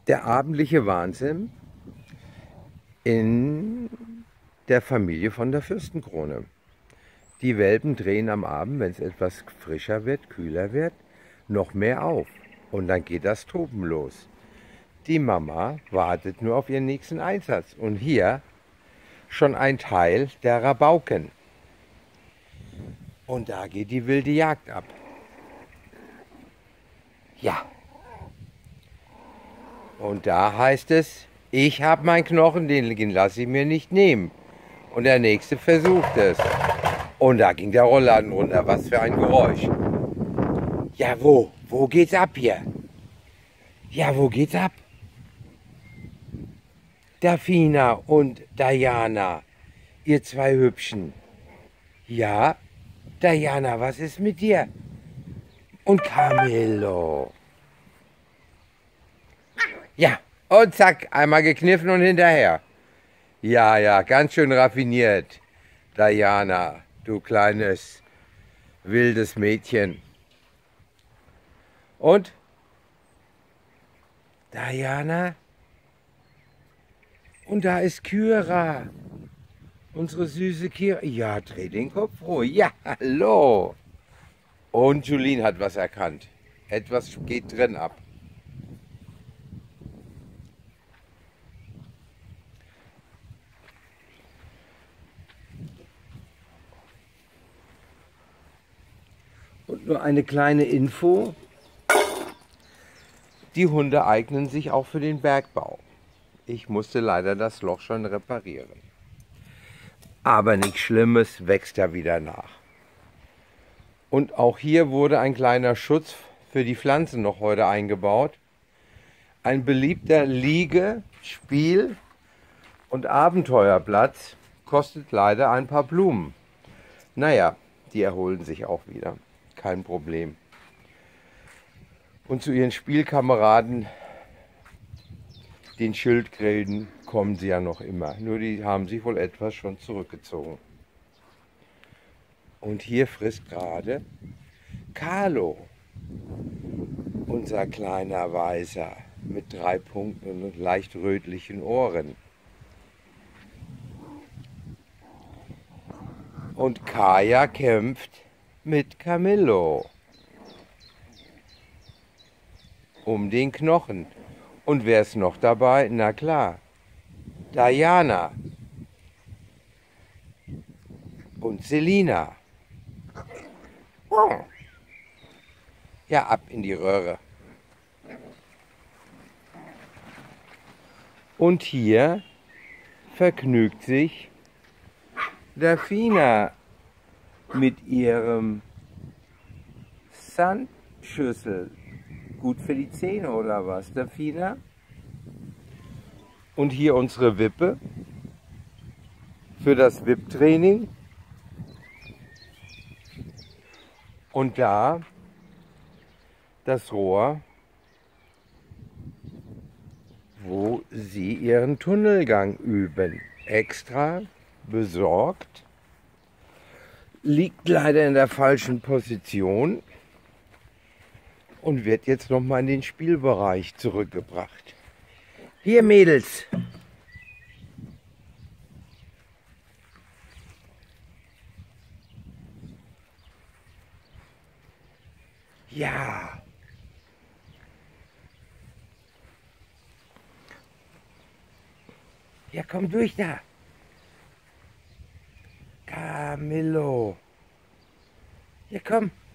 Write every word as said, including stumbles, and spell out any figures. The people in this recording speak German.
Der abendliche Wahnsinn in der Familie von der Fürstenkrone. Die Welpen drehen am Abend, wenn es etwas frischer wird, kühler wird, noch mehr auf. Und dann geht das Toben los. Die Mama wartet nur auf ihren nächsten Einsatz. Und hier schon ein Teil der Rabauken. Und da geht die wilde Jagd ab. Ja. Und da heißt es, ich habe meinen Knochen, den lasse ich mir nicht nehmen. Und der Nächste versucht es. Und da ging der Rollladen runter. Was für ein Geräusch. Ja, wo? Wo geht's ab hier? Ja, wo geht's ab? Dafina und Diana, ihr zwei Hübschen. Ja, Diana, was ist mit dir? Und Camillo. Ja, und zack, einmal gekniffen und hinterher. Ja, ja, ganz schön raffiniert. Diana, du kleines, wildes Mädchen. Und? Diana? Und da ist Kyra. Unsere süße Kyra. Ja, dreh den Kopf ruhig. Ja, hallo. Und Julien hat was erkannt. Etwas geht drin ab. Und nur eine kleine Info. Die Hunde eignen sich auch für den Bergbau. Ich musste leider das Loch schon reparieren. Aber nichts Schlimmes, wächst ja wieder nach. Und auch hier wurde ein kleiner Schutz für die Pflanzen noch heute eingebaut. Ein beliebter Liege-, Spiel- und Abenteuerplatz kostet leider ein paar Blumen. Naja, die erholen sich auch wieder. Kein Problem. Und zu ihren Spielkameraden, den Schildkröten, kommen sie ja noch immer. Nur die haben sich wohl etwas schon zurückgezogen. Und hier frisst gerade Carlo, unser kleiner Weißer mit drei Punkten und leicht rötlichen Ohren. Und Kaya kämpft mit Camillo um den Knochen. Und wer ist noch dabei? Na klar, Diana und Selina. Ja, ab in die Röhre. Und hier vergnügt sich Dafina mit ihrem Sandschüssel. Gut für die Zähne oder was, Dafina? Und hier unsere Wippe für das Wipptraining. Und da das Rohr, wo sie ihren Tunnelgang üben. Extra besorgt. Liegt leider in der falschen Position und wird jetzt noch mal in den Spielbereich zurückgebracht. Hier, Mädels. Ja. Ja, komm durch da. Camillo. Ja, komm.